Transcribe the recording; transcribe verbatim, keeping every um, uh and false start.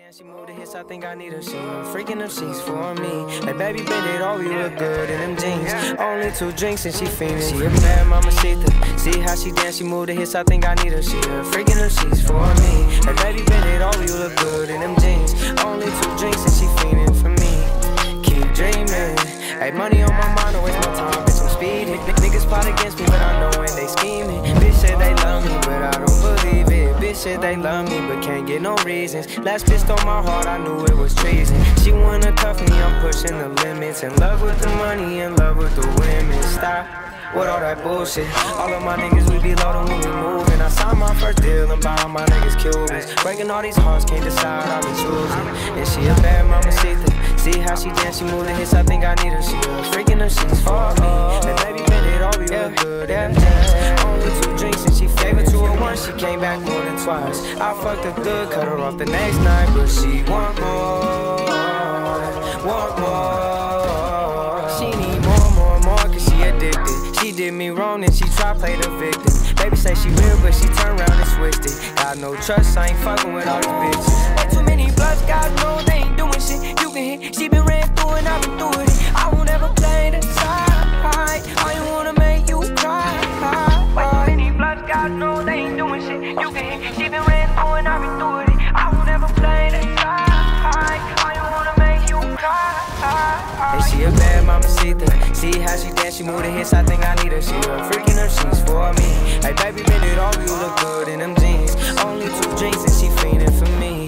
She moved the hits, I think I need her. She freaking them sheets for me. Hey baby, bend it over, you look good in them jeans. Only two drinks and she fiendin'. She a bad mama, see See how she dance, she moved the hits, I think I need her. She freaking them sheets for me. Hey baby, bend it over, you look good in them jeans. Only two drinks and she fiendin' for me. Keep dreaming. Hey, money on my mind, don't waste my time, bitch, I'm speeding. Niggas plot against me, but I know when they scheming. Bitch said they love me, but I don't believe it. Bitch said they love me, but can't get no reasons. Last bitch stole my heart, I knew it was treason. She wanna cuff me, I'm pushing the limits. In love with the money, in love with the women. Stop with all that bullshit. All of my niggas, we be loaded when we moving. I signed my first deal and buy all my niggas Cubans. Breaking all these hearts, can't decide, I've been choosing. And she a bad mama, see See how she dance, she move the hits, I think I need her. She a freaking her sheets for me. And baby, bend it over, you look good in them jeans. Only two drinks and she favored two or one. She came back more than twice. I fucked her good, cut her off the next night, but she want more, want more. She need more, more, more, cause she addicted. She did me wrong and she try play the victim. Baby say she real, but she turn around and switched it. Got no trust, I ain't fucking with all these bitches. Way too many bloods, God knows they ain't doing shit. You can hit, she been ran through and I've been through it. I won't ever play the side. I ain't wanna make you cry. Way too many bloods, God knows they ain't doing shit. You can hit, she been ran through and I've been through it. I won't ever play the side. I ain't wanna make you cry. And she a bad mama, see See how she dance, she move the hits, I think I need her. She a freaking her sheets for me. Hey baby, bend it over, you look good in them jeans. Only two drinks and she fiendin' for me.